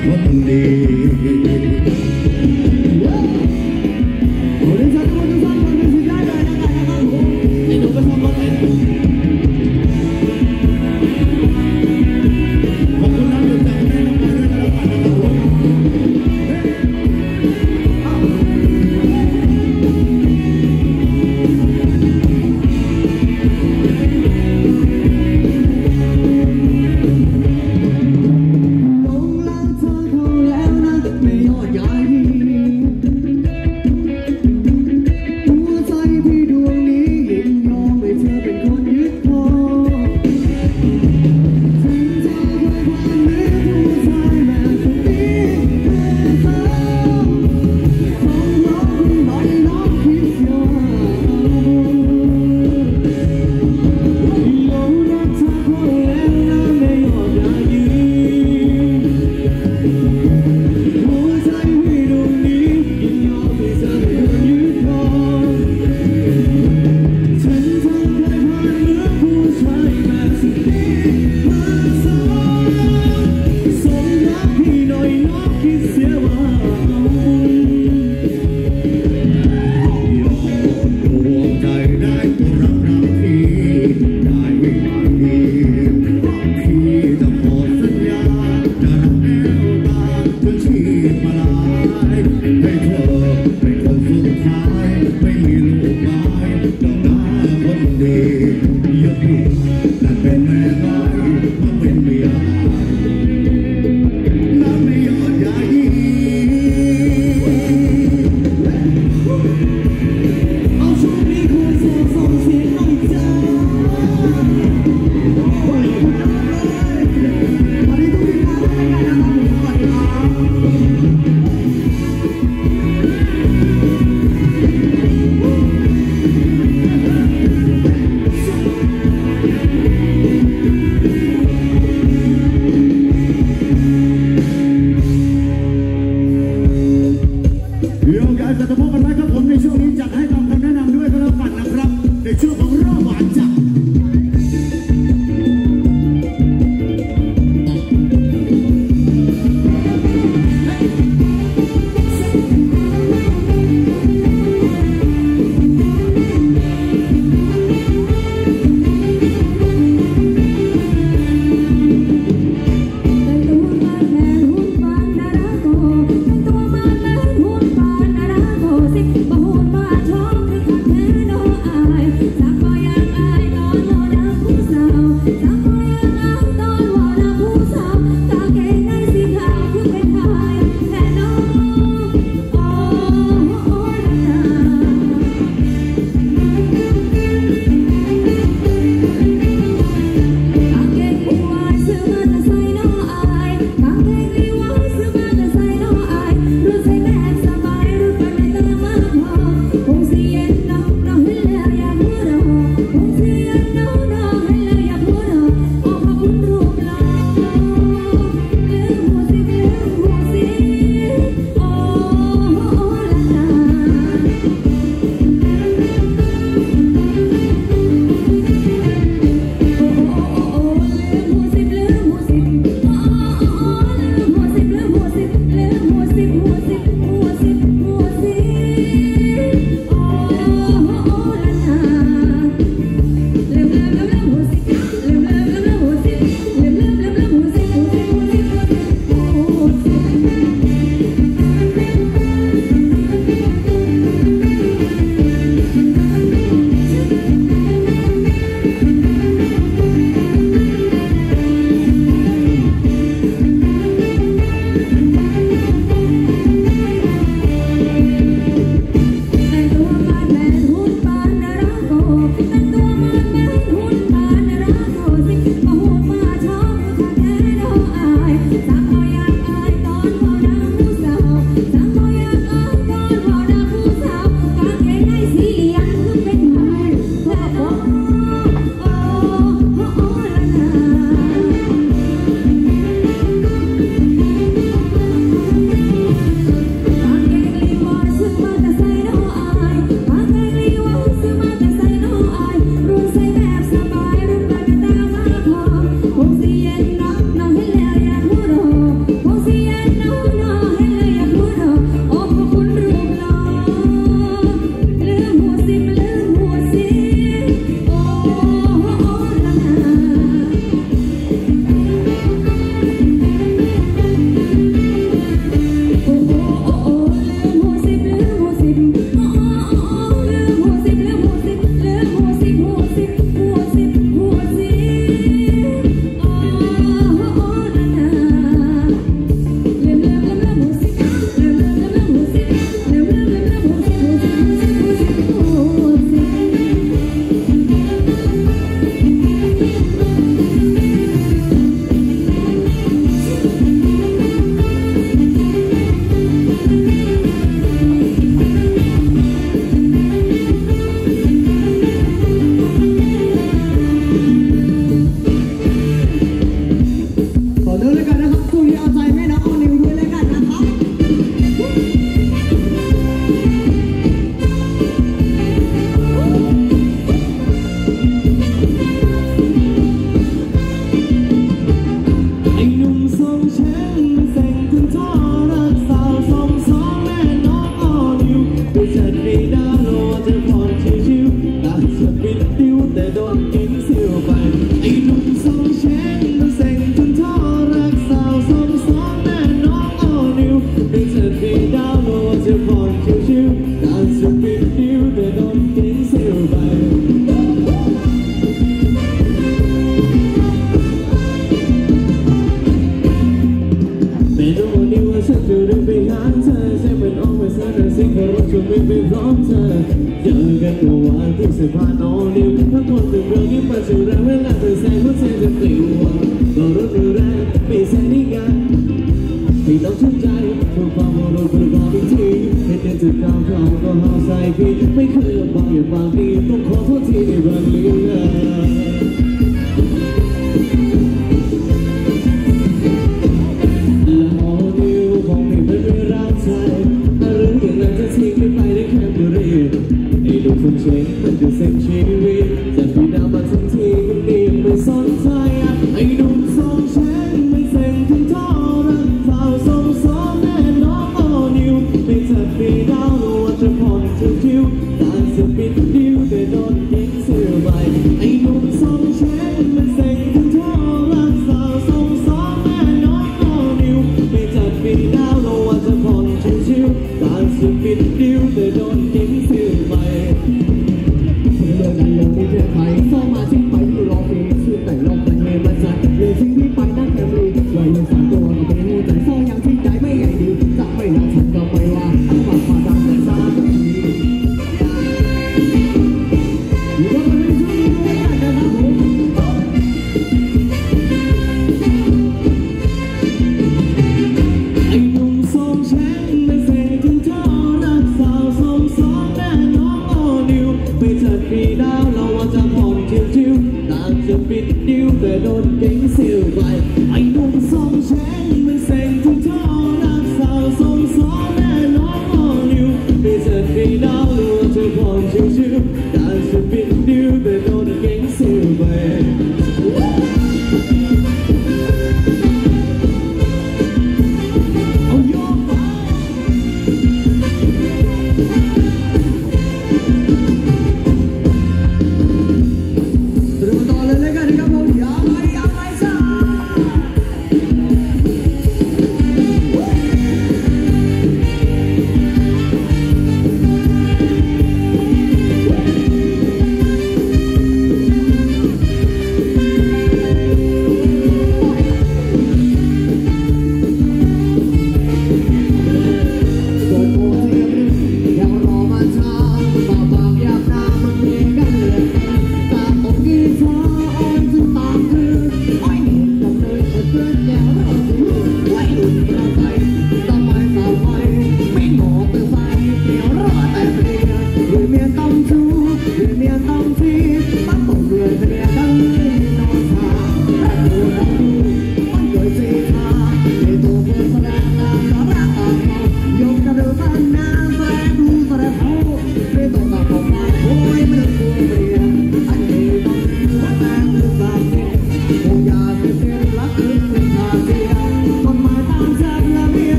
คนดีคนที่ชอบคนที่ชอบคนที่สุดยอดเลยนะครับไอ้หนูไปทำอะไรนะขอบคุณน้ำดื่มจากแม่น้ำมันด้วยกันแล้วกันนะครับเอานิวด้วยแล้วกันนะครับไอ้หนุ่มทรงเชงมันเซ็งถึงท่อรักสาวทรงสองแม่น้องอ้อนิวไปจัดปีดาโลจะผ่อนชิวๆน่าจะปิดดิ้วแต่โดนกินเสียวไปไอ้หนุ่มทรงเชงมันเซ็งถึงท่อรักสาวทรงสองแม่น้องอ้อนิวไปจัดปีดาโลจะผ่อนชิวๆน่าจะปิดดิ้วแต่โดนกินเสียวไปไม่รู้นี่ว่าฉันจะได้ไปหาเธอใช่เป็นอ้อมไปซะแต่สิ่งที่เราจะไม่ไปพร้อมเธอเจอกันเมื่อวานที่สะพานนอนนิวถ้าคนเป็นเรื่องนี้มาจะแรงเวลาเธอแซงหัวใจจะปลิวก็รู้ดูแรงไม่แซงนี่กันที่ต้องชื่นใจทุกความรู้ประกอบอีกทีให้เดินจากก้าวเข้าก็หาใส่พี่ไม่เคยลำบากอย่างบางทีต้องขอโทษที่ได้รักเลี้ยงเลยคนเชงมันจะเซ็งชีวิตจะปีดาวมาทั้งทีคนนี้ไม่สนใจไอ้หนุ่มทรงเชงไม่เซ็งถึงท่อรักสาวทรงสองแม่น้องอ้อนิวไม่จัดปีดาวรู้ว่าจะผ่อนชิวๆการจะปิดดิ้วแต่โดนกินเสียไปไอ้หนุ่มทรงเชงไม่เซ็งถึงท่อรักสาวทรงสองแม่น้องอ้อนิวไม่จัดปีดาวรู้ว่าจะผ่อนชิวๆการจะปิดดิ้วแต่โดนกินเสียไปเดินกันลงที่เพื่อใครเข้ามาทิ้งไปอยู่รอปีชื่อแต่ลมแต่เฮมันจัดเรื่องทิ้งที่ไปนั่งแคมรีไว้ยังสามตัวก็เป็นหัวใจฟ้องยังทิ้งใจไม่ใหญ่ดีจะไม่รักฉันก็ไม่ว่ามาพาดังแต่ซาทีอยู่ก็ไม่ได้ช่วยด้วยนะครับผมไอ้หนุ่มทรงเชงไม่เซ็งถึงท่อรักสาวทรงสองแม่น้องอ้อนิวไปจัดปีดาวเราว่าจะผ่อนชิวๆต่างจะปิดดิ้วแต่โดนเก่งเสียวไปไอ้หนุ่มทรงเชงไม่เซ็งถึงท่อรักสาวทรงสองแม่น้องอ้อนิวไปจัดปีดาวเราว่าจะผ่อนชิวๆต่างจะปิดดิ้วแต่โดนเก่งเสียวไป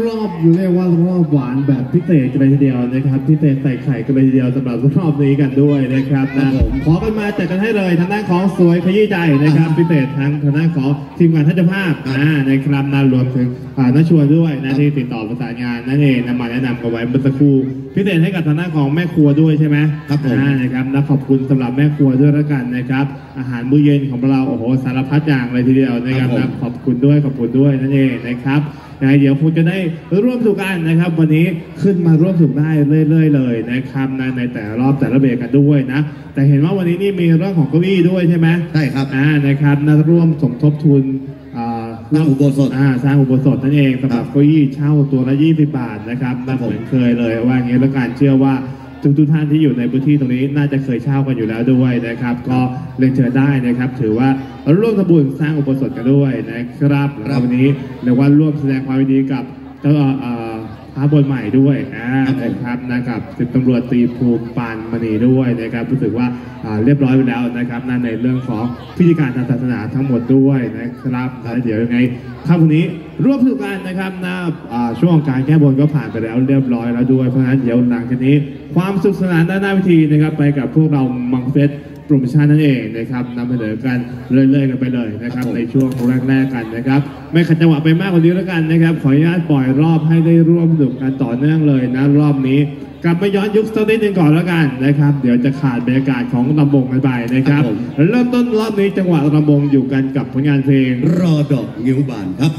รอบเรียกว่ารอบหวานแบบพิเศษกันเลยทีเดียวนะครับพิเศษใส่ไข่กันเลยทีเดียวสำหรับรอบนี้กันด้วยนะครับนะขอกันมาจัดกันให้เลยทางด้านของสวยขยี้ใจนะครับพิเศษทางด้านของทีมงานทัศนภาพนะครับนะรวมถึงนักชวนด้วยนะที่ติดต่อประสานงานนั่นเองนำมาแนะนำกันไว้เมื่อสักครู่พิเศษให้กับทางด้านของแม่ครัวด้วยใช่ไหมครับนะครับนะขอบคุณสำหรับแม่ครัวด้วยแล้วกันนะครับอาหารมื้อเย็นของเราโอ้โหสารพัดอย่างเลยทีเดียวนะครับนะขอบคุณด้วยนั่นเองนะครับเดี๋ยวคงจะได้ร่วมสนุกกันนะครับวันนี้ขึ้นมาร่วมสนุกได้เรื่อยๆเลยนะครับในแต่รอบแต่ละเบรกกันด้วยนะแต่เห็นว่าวันนี้นี่มีเรื่องของเก้าอี้ด้วยใช่ไหมใช่ครับนะครับนะร่วมสมทบทุนสร้างอุโบสถสร้างอุโบสถนั่นเองสำหรับเก้าอี้เช่าตัวละ20 บาทนะครับเหมือนเคยเลยว่าอย่างนี้แล้วกันเชื่อว่าทุกท่านที่อยู่ในพื้นที่ตรงนี้น่าจะเคยเช่ากันอยู่แล้วด้วยนะครับก็เรียนเชิญได้นะครับถือว่าร่วมทำบุญสร้างอุโบสถกันด้วยนะครับแล้ววันนี้เรียกว่าร่วมแสดงความยินดีกับพระบนใหม่ด้วยนะครับกับ10 ตำรวจตรีภูมิปานมณีด้วยนะครับรู้สึกว่าเรียบร้อยไปแล้วนะครับในเรื่องของพิธีการทางศาสนาทั้งหมดด้วยนะครับเดี๋ยวยังไงค่ำวันนี้ร่วมสนุกกันนะครับช่วงการแก้บนก็ผ่านไปแล้วเรียบร้อยแล้วด้วยเพราะฉะนั้นเดี๋ยวหลังจากนี้ความสุขสนานด้านหน้าพิธีนะครับไปกับพวกเรามังเฟสโปรโมชั่นนั่นเองนะครับนำเสนอกันเรื่อยๆกันไปเลยนะครับในช่วงแรกๆกันนะครับไม่ขัดจังหวะไปมากกว่านี้แล้วกันนะครับขออนุญาตปล่อยรอบให้ได้ร่วมสนุกกันต่อเนื่องเลยนะรอบนี้กลับไปย้อนยุคสักนิดนึงก่อนแล้วกันนะครับเดี๋ยวจะขาดบรรยากาศของลำวงกันไปนะครับเริ่มต้นรอบนี้จังหวะลำวงอยู่กันกับผลงานเพลงรอดอกงิ้วบานครับ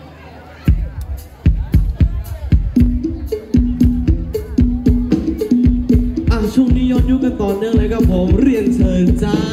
ช่วงนี้ย้อนยุคกันต่อเนื่องเลยครับผมเรียนเชิญจ้า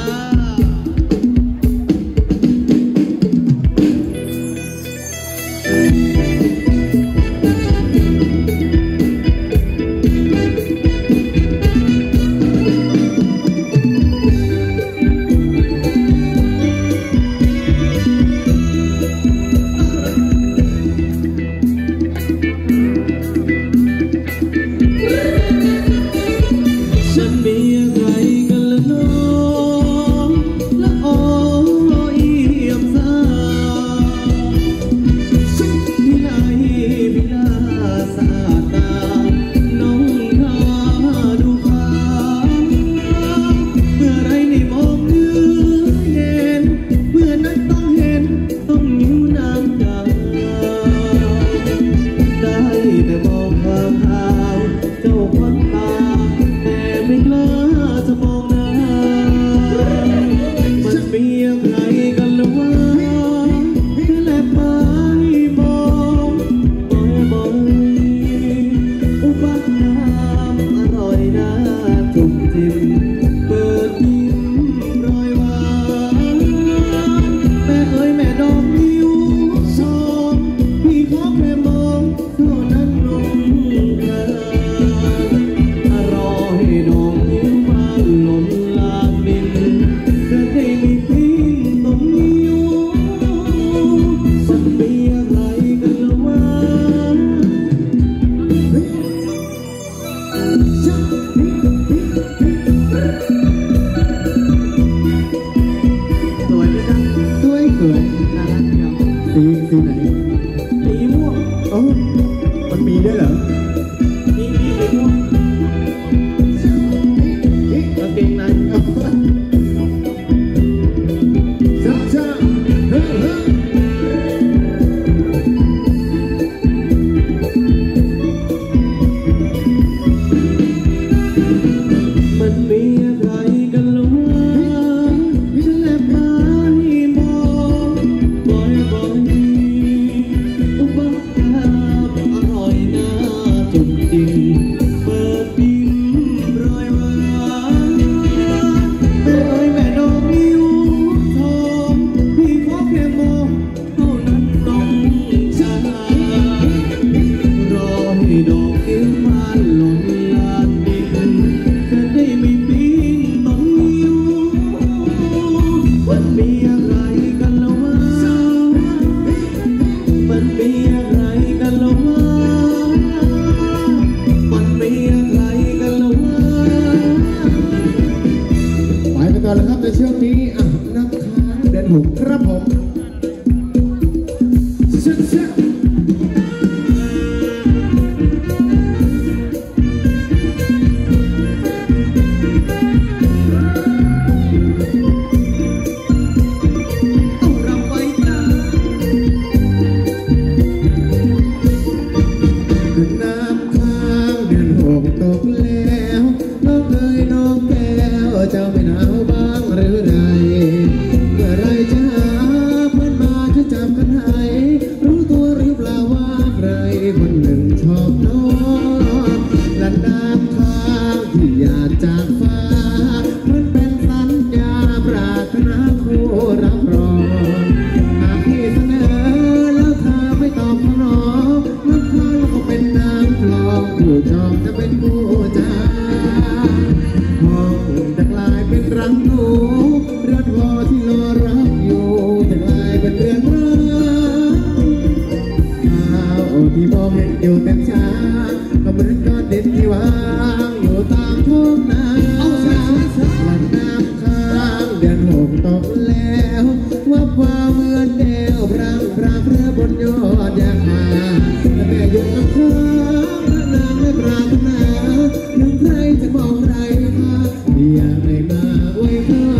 อยู่เต็มช้าก็เหมือนก้อนดินที่วางอยู่ตามท้องนาหลังน้ำค้างเดือนหกตกแล้ววับว่าเหมือนเดวพรังพระพระบนยอดยางมาแต่แม่หยุดน้ำค้างพระนางไม่ปรารถนานึกใครจะมองใครค่ะอยากได้มาไว้พอ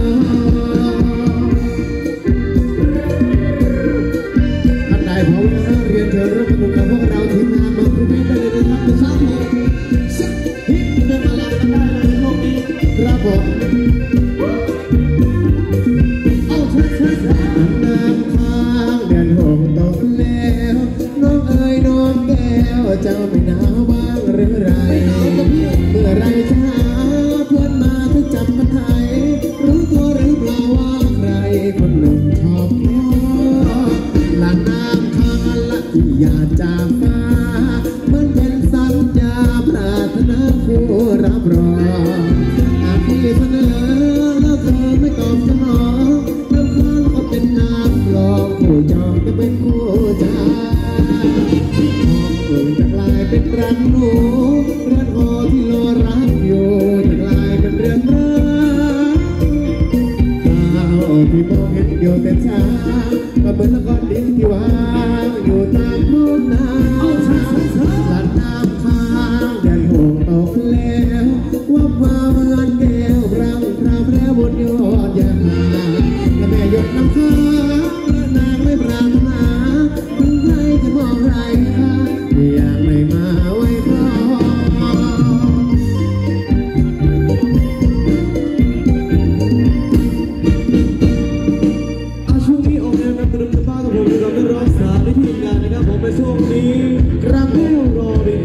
ท่านใดพอเวลาเรียนเชิญรับประกับพวกเราทีมงานมาคุยกันเลยนะครับในเช้านี้ฮิตเดินมาลากันได้เลยในโลกนี้ครับผมน้ำค้างเดือนหกตกแล้วน้องเอ๋ยน้องแก้วเจ้าไม่หนาวบ้างหรือไรเมื่อไรจะหาเพื่อนมาเพื่อจับมาไทยรู้ตัวหรือเปล่าว่าใครคนหนึ่งชอบน้องหลังน้ำค้างละที่อยากจากฟ้ามันเป็นสัญญาปรารถนาผู้รับรองอาพี่เสนอแล้วเธอไม่ตอบสนองเป็นน้ำลองผู้จองจะเป็นคู่ใจมองอื่นจะกลายเป็นรักหนูเรือนหอที่รอรักอยู่จะกลายเป็นเรือนร้างข่าวที่มองเห็นอยู่แต่เช้าก็เหมือนละครดินที่วางอยู่ตามท้องนาหลังน้ำค้างเดือนหกตกแล้ววับว่าเหมือนแก้วรังพราวแล้วบนยอดยางนาและแม่หยดน้ำค้างและนางไม่ปรารถนาถึงใครจะมองไรค่ะอยากไม่มาไว้พอช่วงนี้ออกแนวกันตรึมตะบ้ากับผมกับนักร้องสาวในทีมงานนะครับผมในช่วงนี้ครับผู้รอดี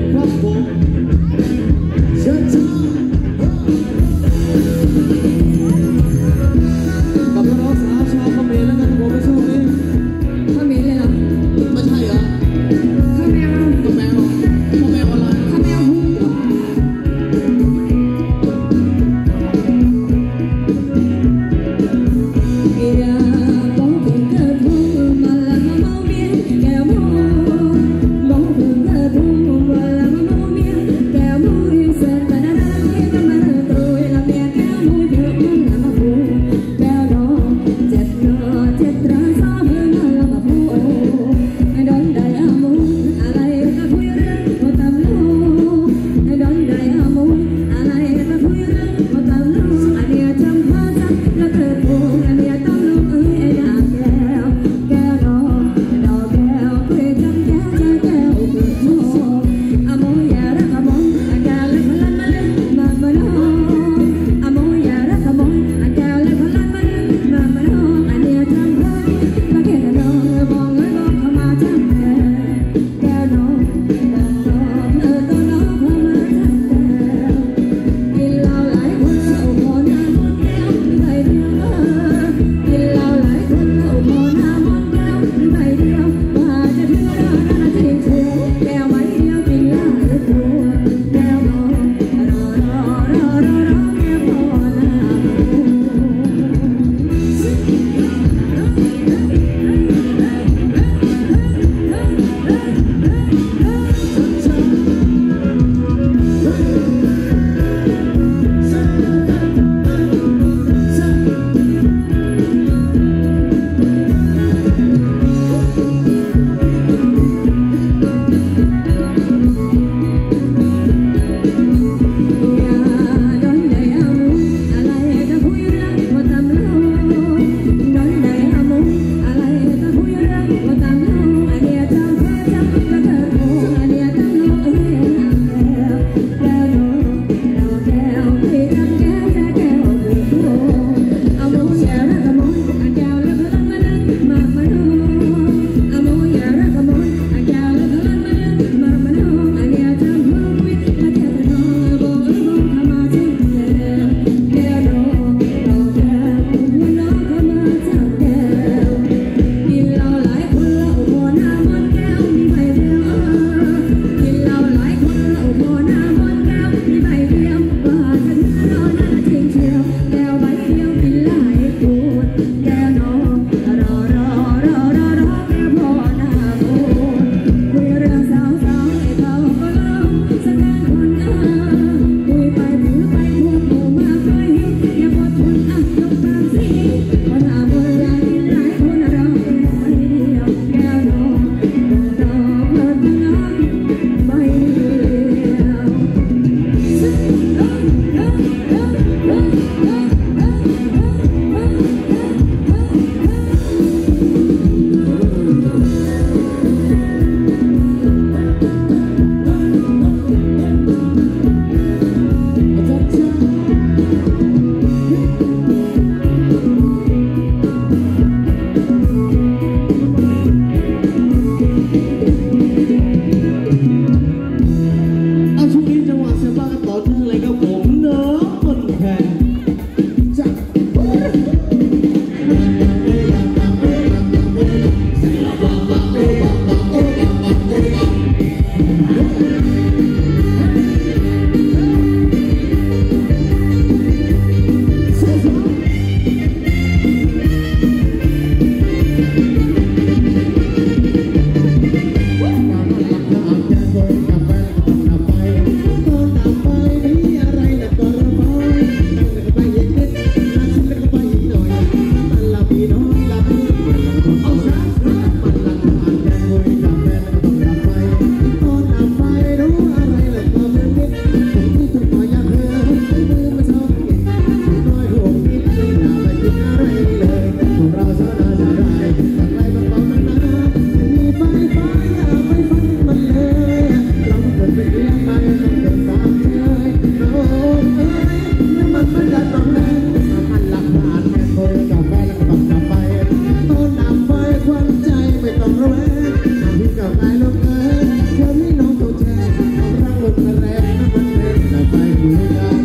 องระแวงทำพี่กับนายลูกเอ๋ยเชื่อพี่น้องตัวแทนความรักลมกระแรงน้ำมันเป็นแต่ไฟคุยกัน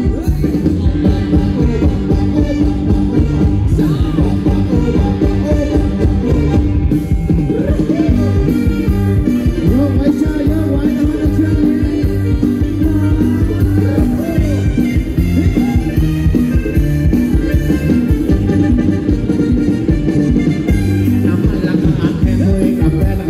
โยกไว้ชายโยกไว้นะมันจะเชื่อนี้น้ำมันหลังอาหารแทนตัวเองกับแฟน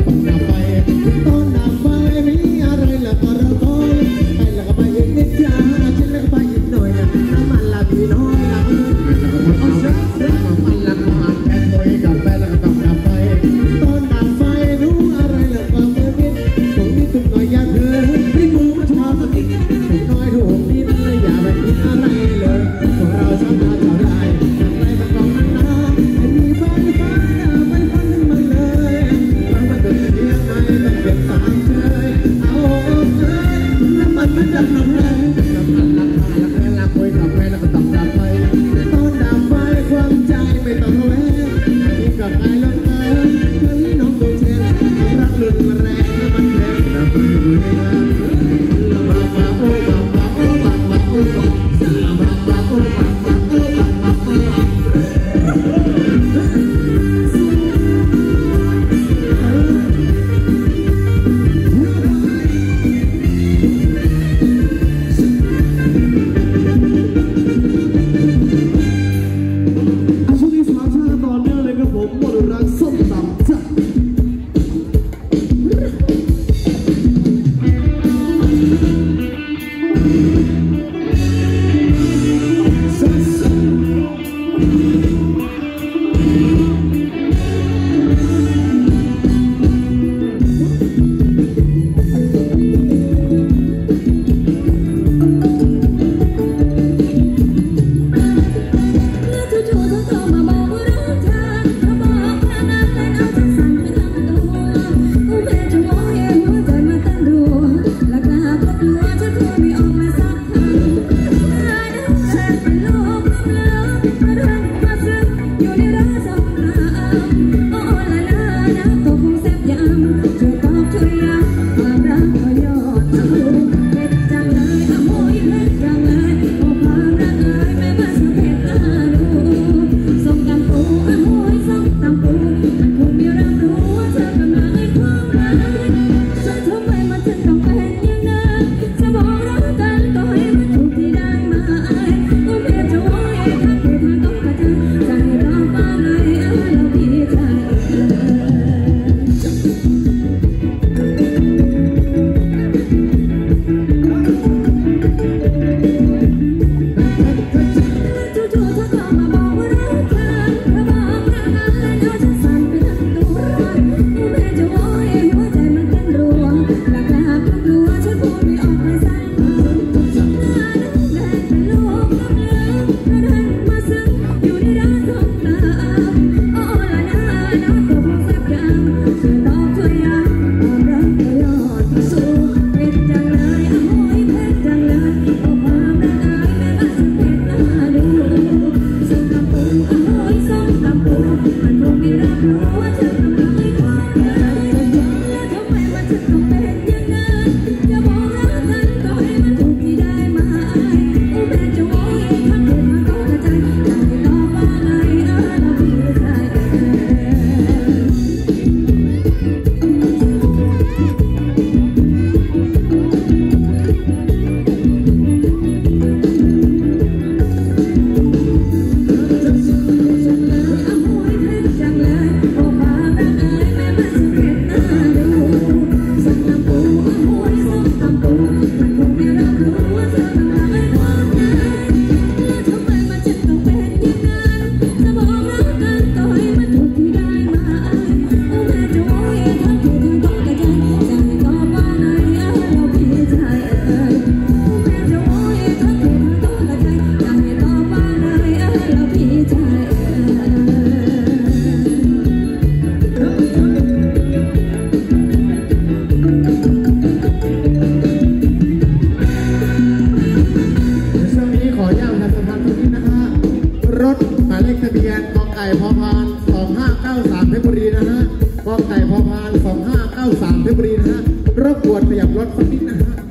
าน2593เพชรบุรีนะฮะรบกวนขยับรถสักนิดนะฮะ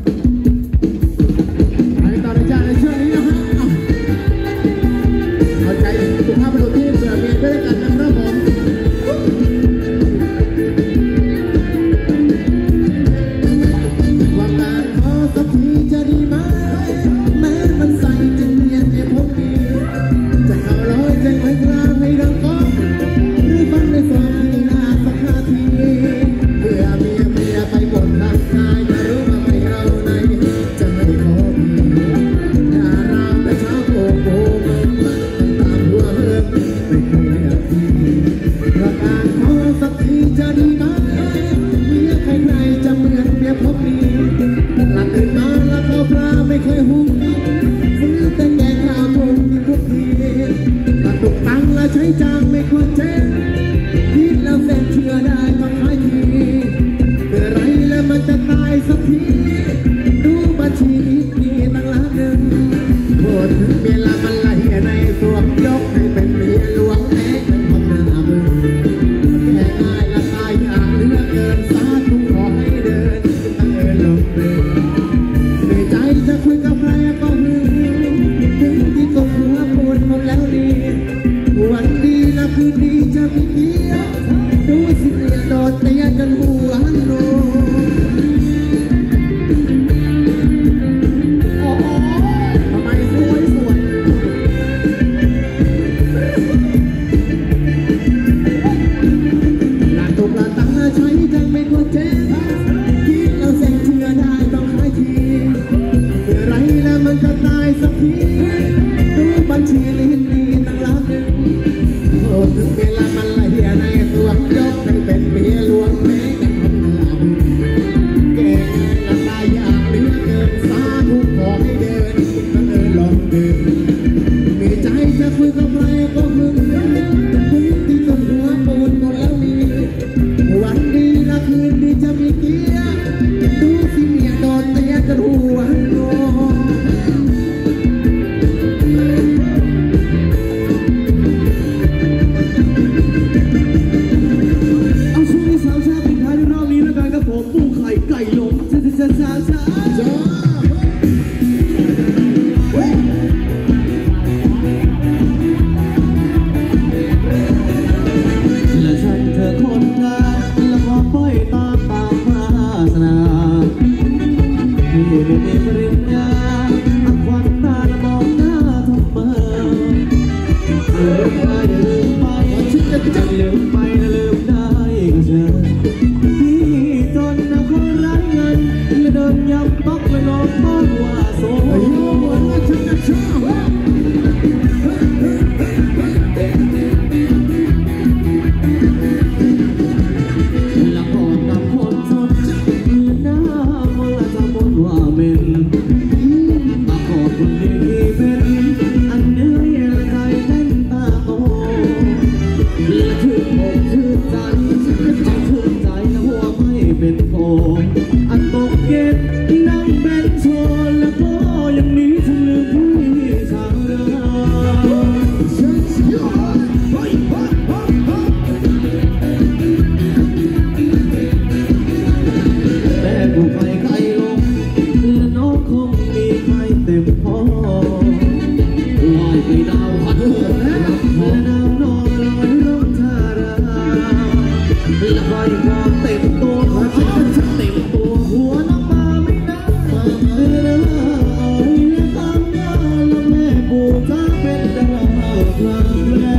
ไปต่อในในช่วงนี้นะฮะเอาใจสุภาพบุรุษที่เสือเมียด้วยกันนะครับผมว่าการขอสักทีจะดีไหมแม้มันใส่จนเนียนในพวกนี้จะเข้าร้อยใจไม่กล้าให้ดังก้องหรือฟังในซอยหน้าสักนาทีเพื่อเมียไปหมดทางกายจะรู้ว่าไม่เราในจะไม่ขอพี่อย่ารามแต่เช้าโป่งโป่งตามหัวเรื่องไม่เคยอยากพี่ว่าการขอสักทีจะดีไหมเมียใครๆจะเหมือนเมียพบนี้หลับตื่นมาแล้วข้าวปลาไม่เคยหุ้มซื้อแต่แกงข้าวทุกทีทุกทีถ้าตกตังและใช้จางไม่ควรเจ๊คิดแล้วเส้นเชื่อได้ต้องขายทีเมื่อไรแล้วมันจะตายสักทีดูบัญชีมีตั้งล้านหนึ่งโทษถึงเมียละมันไหลในสวมยกให้เป็นเมียหลวงแม่เป็นคนหน้าบึ้งแค่ง่ายละตายอยากเหลือเกินสาธุขอให้เดินตั้งลงเดินในใจจะคุยกับใครก็หึงถึงที่ตกหัวปวดหมดแล้วดีวันดีนะคืนดีจะมีเกียรดูสิเมียโดดเตียกันหัวโนโอ้โหทำไมสวยสวยหลักตกหลักตังใช้จังไม่ควรเจ๊คิดแล้วเส้นเชื่อได้ต้องขายทีเมื่อไรแล้วมันจะตายสักทีดูบัญชีลิ้นดีตั้งล้านหนึ่งโอ้ถึงเวลามันไหลในตัวยกให้เป็นเมียหลวงแม่กันคนหน้าบึ้งแก่ละตายอยากเหลือเกินสาธุขอให้เดินตั้งลงเดินมีใจจะคุยกับใครก็มึงที่จนหัวปูนหมดแล้วมีวันดีละคืนดีจะมีเกียรดูสิเมียโดนเตียกันหัวโนเอาช่วงที่สามชาปิดท้ายในรอบนี้แล้วกันครับผมปูไข่ไก่หลงช้าและฉันเธอคนงามและขอปล่อยตามวาสนาที่ไม่มีปริญญาอักขวัญตาและมองหน้าทำเมอลืมได้ลืมไปลืมไปลืมได้ก็เชิญที่จนนะคนรักเงินและเดินยับปักและนอนบ้านว่าโซ่ละครกับคนจนหน้ามนละจะมนว่าเป็นมาขอบคุณที่เป็นอันเนื้อและใจเต้นตาโตและชื่นอกชื่นใจจะชื่นใจและหัวไม่เป็นโกอันตกเย็นนั่งเป็นโชว์และก็ยังนี้ถึงลืมพี่ชาวนาแต่ผู้ใครใครลงและน้องคงมีใครเต็มพอลอยไปดาวพัดและดาวนอนลอยลงทาราและไฟความเต็มตัวเต็มตัวหัวน้ำมาไม่ได้และตามหน้าและแม่ปู่จ้าเป็นดาวกลางแล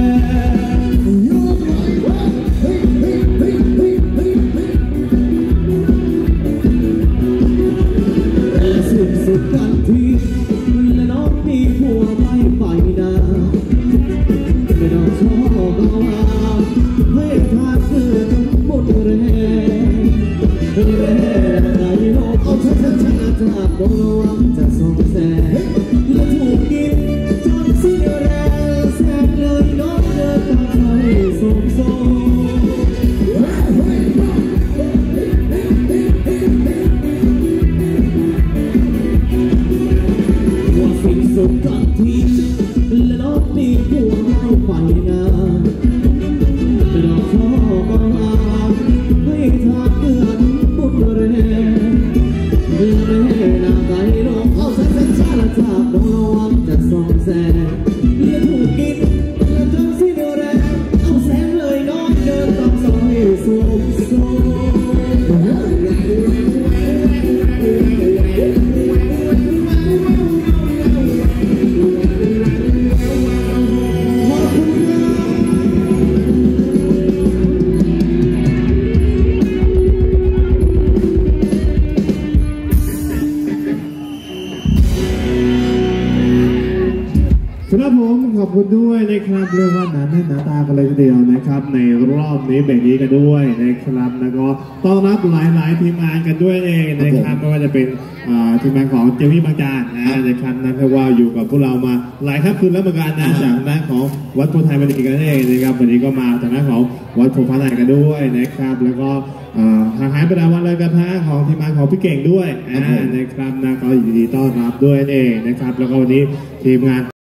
และสิ้นสุดกันทีและน้องมีผัวไม่ไปนาไม่ต้องชอบเอาให้ทาเสื้อทั้งหมดแรงแรงใจโลกเอาช้าจากบนวังจะส่องแสงและถูกกินจนสิ้นแรงแสงเลยน้องเดินตามใครส่งว่าสิ้นสุดกันทีและน้องมีผัวไม่ไปนาไม่ต้องชอบเอาให้ทนะครับเรียกว่าหนาแน่นหนาตากันเลยทีเดียวนะครับในรอบนี้เบรกนี้กันด้วยนะครับแล้วก็ต้อนรับหลายๆทีมงานกันด้วยเองนะครับไม่ว่าจะเป็นทีมงานของเจมี่บางจากนะครับนั่นคือว่าอยู่กับพวกเรามาหลายครับคืนแล้วเหมือนกันนะจากด้านของวัดโพธิ์ไทยมันอีกกันเองนะครับวันนี้ก็มาจากด้านของวัดโพธิ์พระนายกันด้วยนะครับแล้วก็ทางหายไปแล้ววันเลยกระทะของทีมงานของพี่เก่งด้วยนะครับนะก็ยินดีต้อนรับด้วยเองนะครับแล้วก็วันนี้ทีมงาน